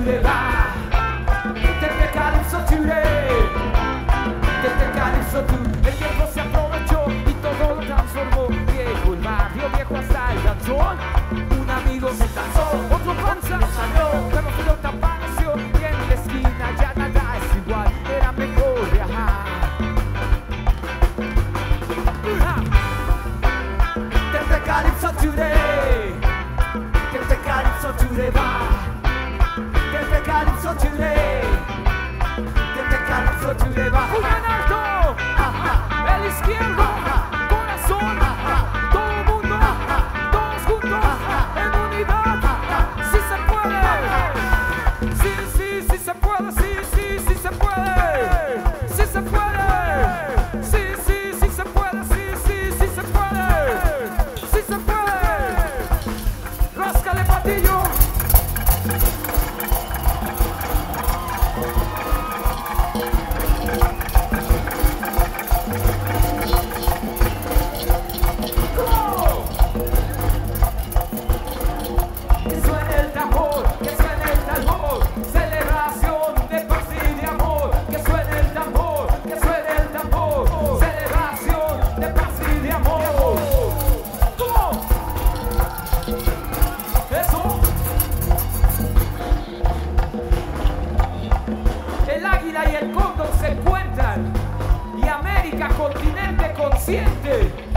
today, desde Calypso today, desde Calypso today. El tiempo se aprovechó y todo lo transformó. Viejo el barrio, viejo hasta el danzón. Un amigo se cansó, otro panza salió, pero frío te apareció. Y en la esquina ya nada es igual, era mejor viajar. Desde Calypso today, desde Calypso today va. Desde Calypso today, desde Calypso today va. ¡Juegan alto! El izquierdo, corazón, todo el mundo, todos juntos, en unidad. ¡Sí se puede! Sí, sí, sí se puede, sí, sí, sí se puede. Sí se puede. Sí, sí, sí se puede, sí, sí, sí se puede. Sí se puede. Ráscale, patillo. Y el cóndor se encuentran y América, continente consciente.